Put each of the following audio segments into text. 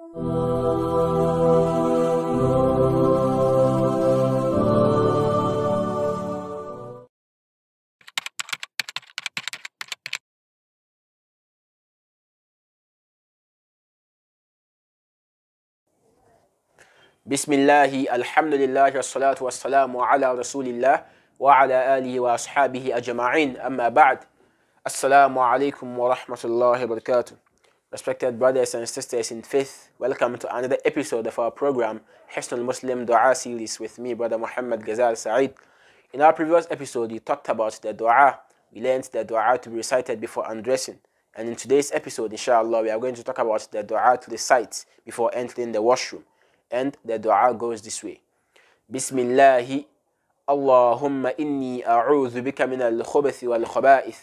Bismillahi, alhamdulillah, wassalatu wassalamu ala rasulillah wa ala alihi wa ashabihi ajma'in, amma ba'd. Assalamu alaikum wa rahmatullahi wa barakatuh. Respected brothers and sisters in faith, welcome to another episode of our program, Hisnul Muslim Dua series with me, Brother Muhammad Ghazal Saeed. In our previous episode, we talked about the dua. We learned the dua to be recited before undressing. And in today's episode, inshallah, we are going to talk about the dua to recite before entering the washroom. And the dua goes this way. Bismillahi, Allahumma inni a'udhu bika min al-khubathi wal-khaba'ith.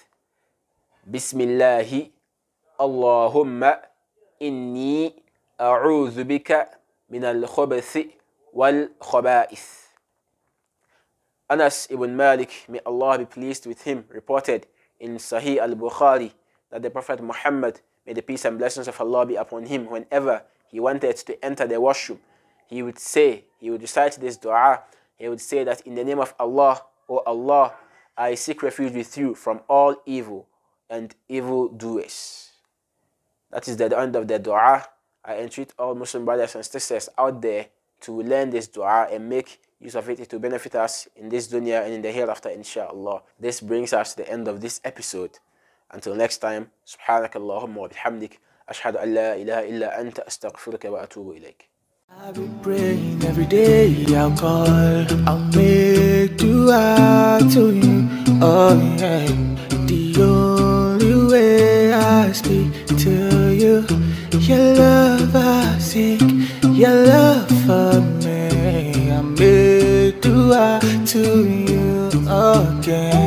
Bismillahi, Allahumma inni a'udhu bika min al-khubathi wal-khaba'ith. Anas ibn Malik, may Allah be pleased with him, reported in Sahih al-Bukhari that the Prophet Muhammad, may the peace and blessings of Allah be upon him, whenever he wanted to enter the washroom, he would recite this dua. He would say that in the name of Allah, O Allah, I seek refuge with you from all evil and evildoers. That is the end of the dua. I entreat all Muslim brothers and sisters out there to learn this dua and make use of it to benefit us in this dunya and in the hereafter, inshallah. This brings us to the end of this episode. Until next time, subhanakallahumma wa bihamdik, ashhadu an la ilaha illa anta, astaghfiruka wa atubu ilayk. I'll be praying every day, I'll call, I'll make dua to you, oh yeah. The only way I speak to you, your love I seek, your love for me. I make dua to you again.